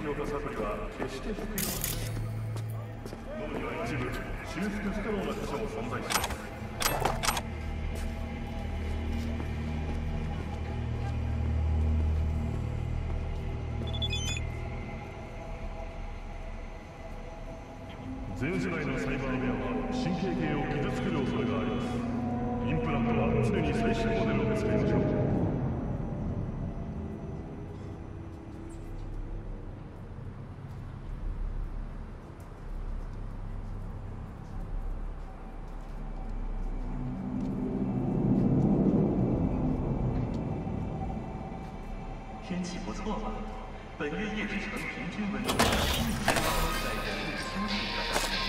強化サプリは決して服用。脳には一部修復不可能な箇所も存在します。全世代のサイバーウェアは神経系を傷つける恐れがあります。インプラントは常に最新モデルを使いましょう。 天气不错吧？本月夜之城平均温度在人类休息的当中。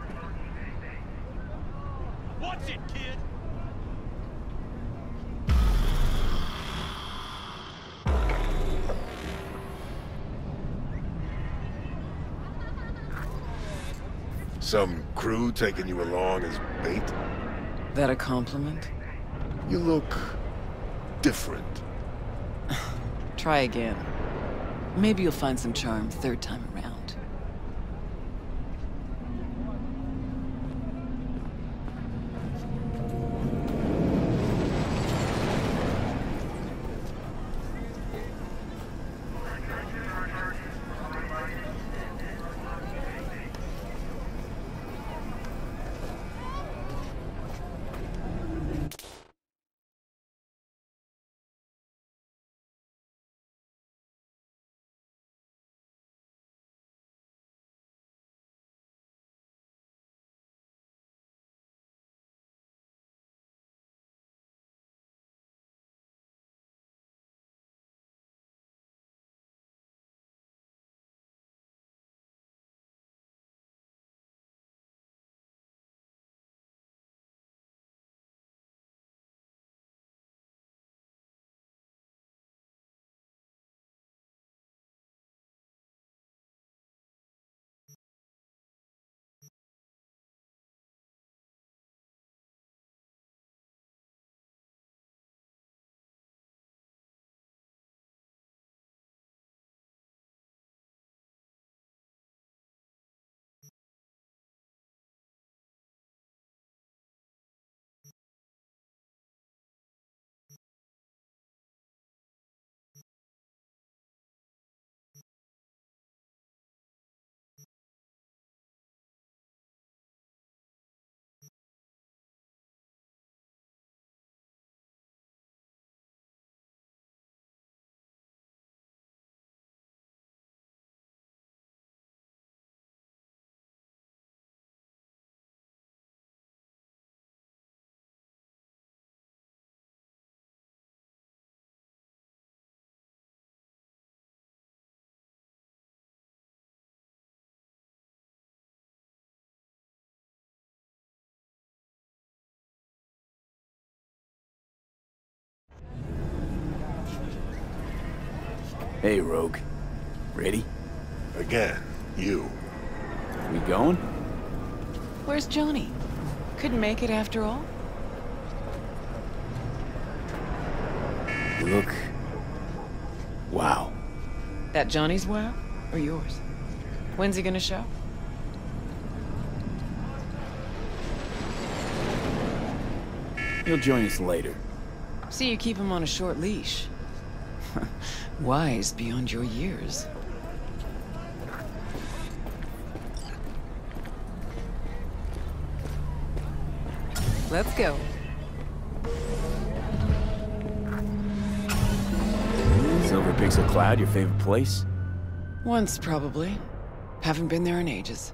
Watch it, kid! Some crew taking you along as bait? That a compliment? You look... different. Try again. Maybe you'll find some charm third time around. Hey, Rogue. Ready? Again, you. We going? Where's Johnny? Couldn't make it after all? You look... wow. That Johnny's wow? Or yours? When's he gonna show? He'll join us later. See, you keep him on a short leash. Wise beyond your years. Let's go. Silver Pixel Cloud, your favorite place? Once, probably. Haven't been there in ages.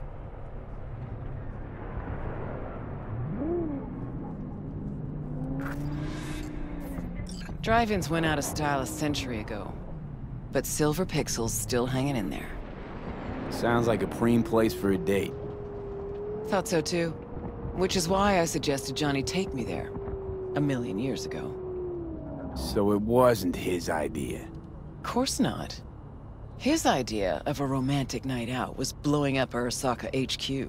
Drive-ins went out of style a century ago. But Silver Pixel's still hanging in there. Sounds like a preem place for a date. Thought so too. Which is why I suggested Johnny take me there. 1,000,000 years ago. So it wasn't his idea. Course not. His idea of a romantic night out was blowing up Arasaka HQ.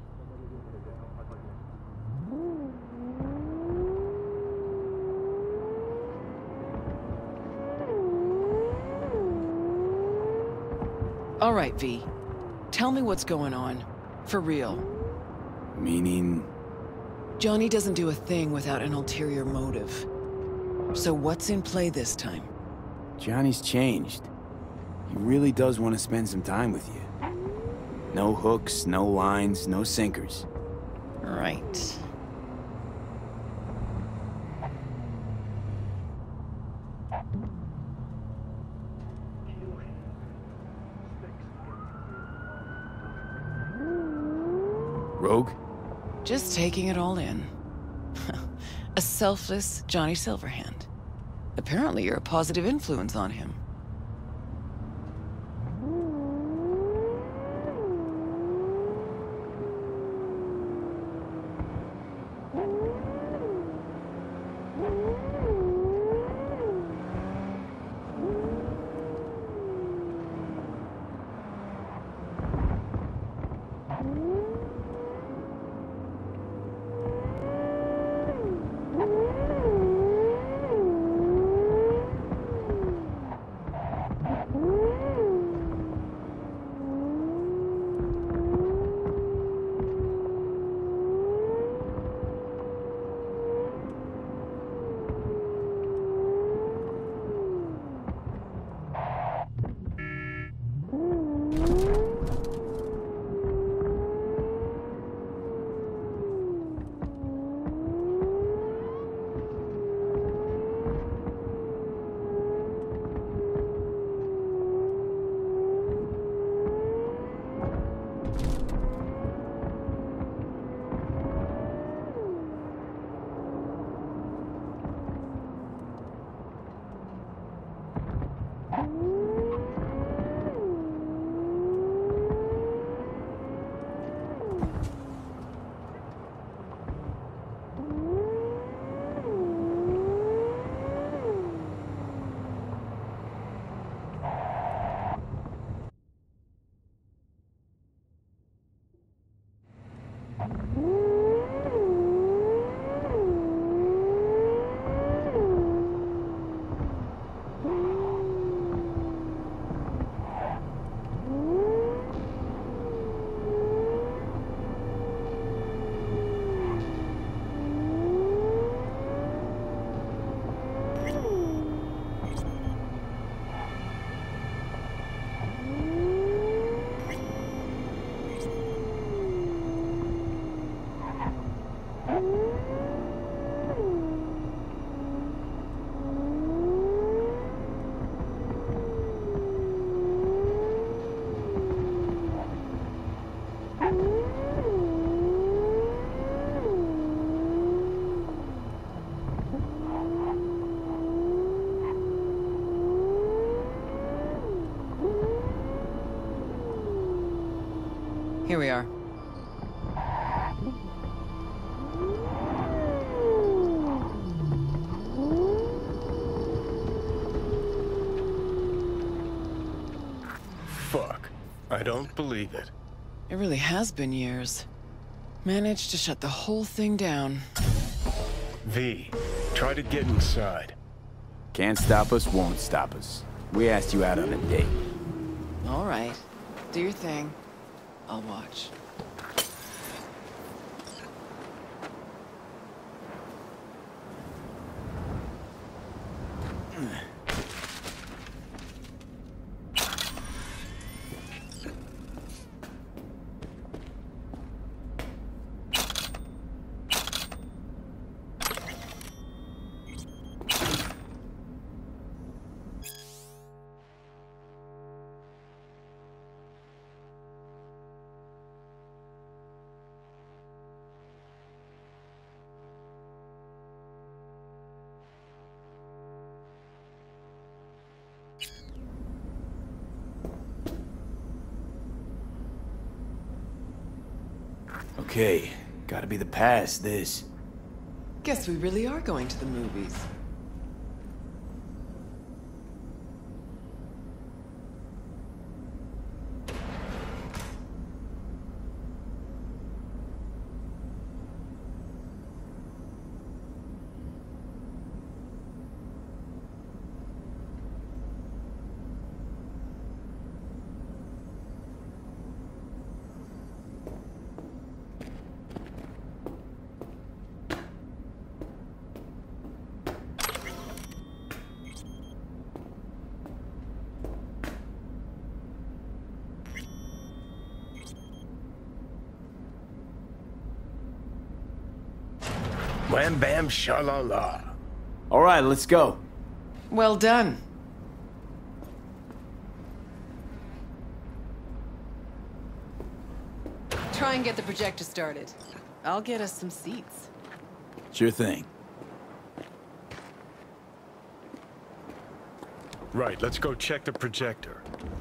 All right, V. Tell me what's going on. For real. Meaning... Johnny doesn't do a thing without an ulterior motive. So what's in play this time? Johnny's changed. He really does want to spend some time with you. No hooks, no lines, no sinkers. Right. Rogue? Just taking it all in. A selfless Johnny Silverhand. Apparently you're a positive influence on him. Here we are. Fuck. I don't believe it. It really has been years. Managed to shut the whole thing down. V, try to get inside. Can't stop us, won't stop us. We asked you out on a date. All right. Do your thing. I'll watch. Okay, gotta be the past, this. Guess we really are going to the movies. Wham bam sha-la-la. All right, let's go. Well done. Try and get the projector started. I'll get us some seats. Sure thing. Right, let's go check the projector.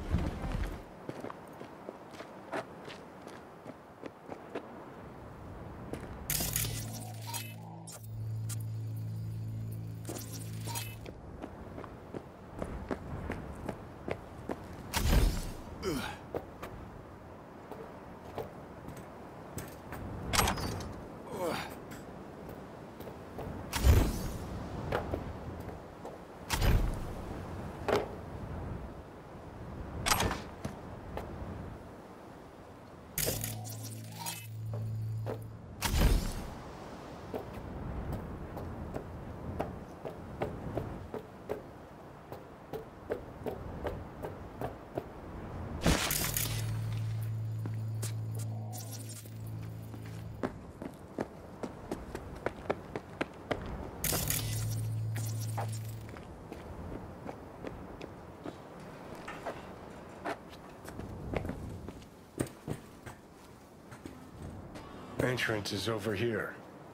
Entrance is over here.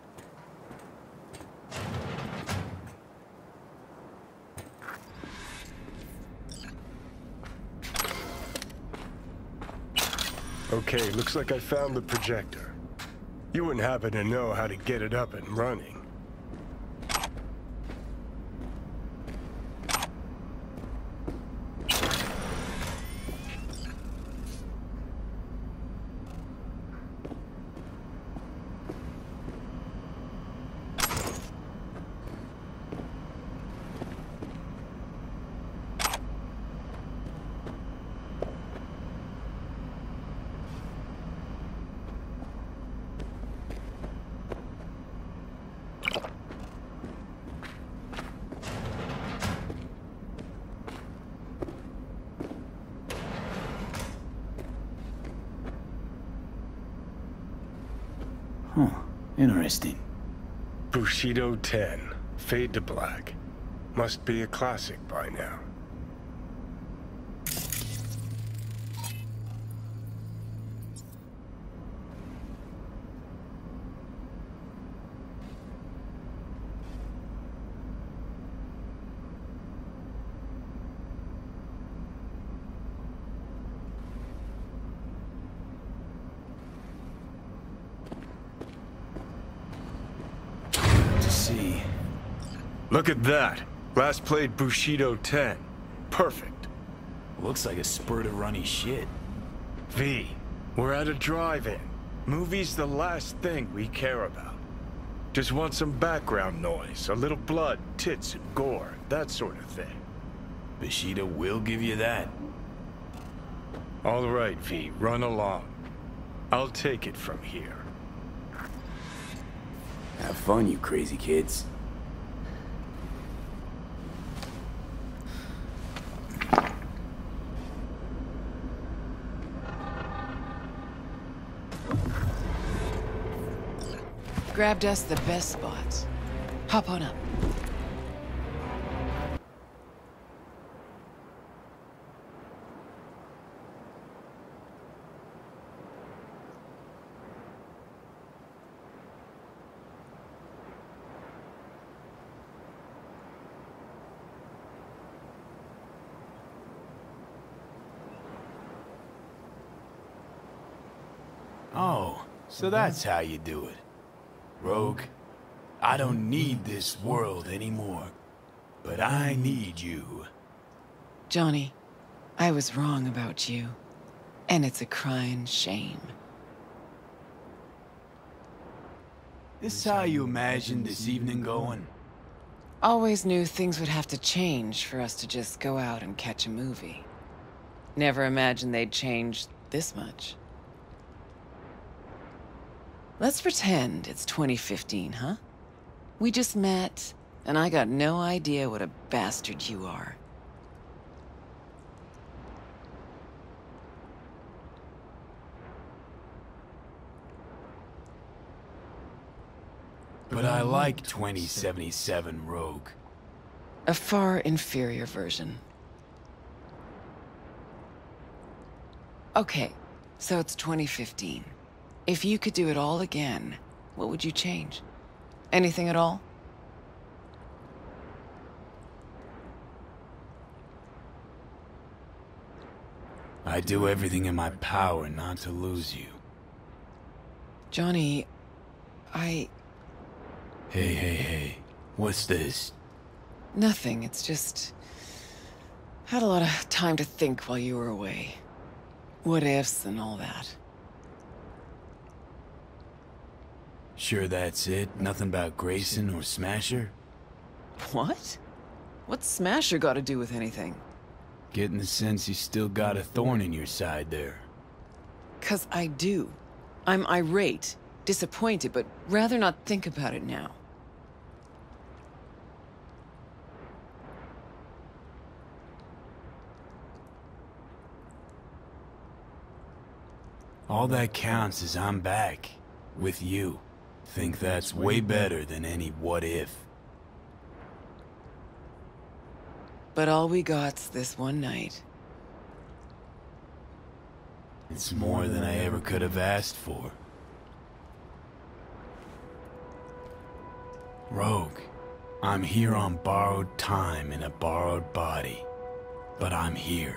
Okay, looks like I found the projector. You wouldn't happen to know how to get it up and running. Huh, interesting. Bushido 10, Fade to Black. Must be a classic by now. Look at that. Last played Bushido 10. Perfect. Looks like a spurt of runny shit. V, we're at a drive-in. Movie's the last thing we care about. Just want some background noise, a little blood, tits, and gore, that sort of thing. Bushido will give you that. All right, V, run along. I'll take it from here. Have fun, you crazy kids. Grabbed us the best spots. Hop on up. Oh, so that's how you do it. Rogue, I don't need this world anymore, but I need you. Johnny, I was wrong about you. And it's a crying shame. This how you imagined this evening going? Always knew things would have to change for us to just go out and catch a movie. Never imagined they'd change this much. Let's pretend it's 2015, huh? We just met, and I got no idea what a bastard you are. But I like 2077, Rogue. A far inferior version. Okay, so it's 2015. If you could do it all again, what would you change? Anything at all? I'd do everything in my power not to lose you. Johnny, Hey. What's this? Nothing, it's just... Had a lot of time to think while you were away. What ifs and all that. Sure that's it? Nothing about Grayson or Smasher? What? What's Smasher got to do with anything? Getting the sense you still got a thorn in your side there. 'Cause I do. I'm irate, disappointed, but rather not think about it now. All that counts is I'm back. With you. Think that's way better than any what if. But all we got's this one night. It's more than I ever could have asked for. Rogue, I'm here on borrowed time in a borrowed body. But I'm here.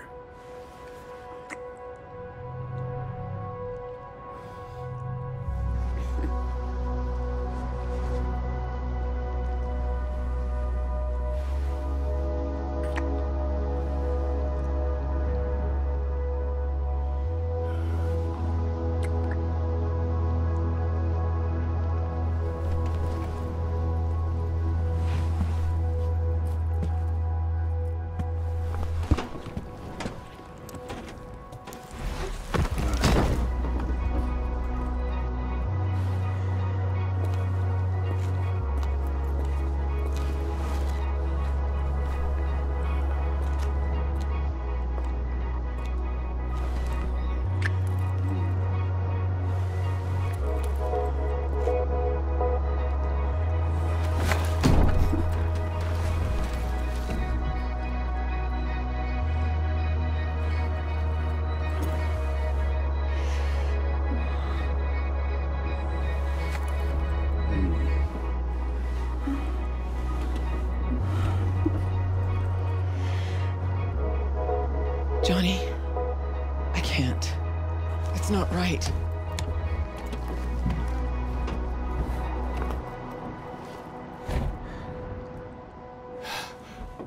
Johnny, I can't. It's not right.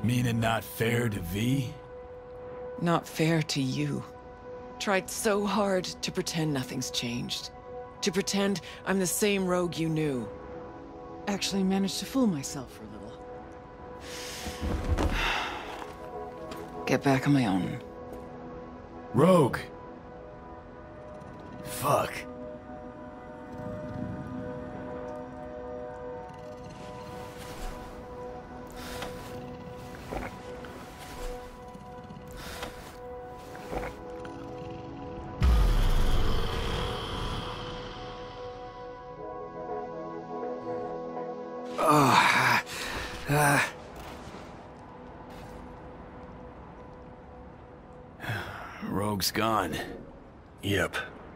Meaning not fair to V? Not fair to you. Tried so hard to pretend nothing's changed. To pretend I'm the same Rogue you knew. Actually managed to fool myself for a little. Get back on my own. Rogue! Fuck. Rogue's gone. Yep.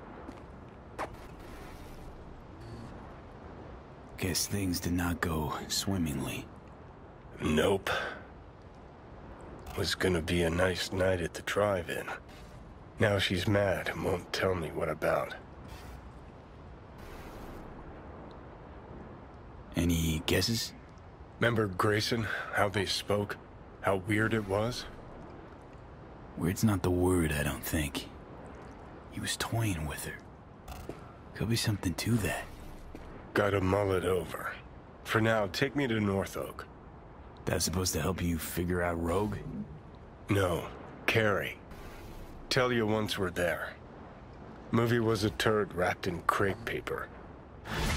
Guess things did not go swimmingly. Nope. Was gonna be a nice night at the drive-in. Now she's mad and won't tell me what about. Any guesses? Remember Grayson? How they spoke? How weird it was? Weird's not the word, I don't think. He was toying with her. Could be something to that. Gotta mull it over. For now, take me to North Oak. That's supposed to help you figure out Rogue? No, Carrie. Tell you once we're there. Movie was a turd wrapped in crepe paper.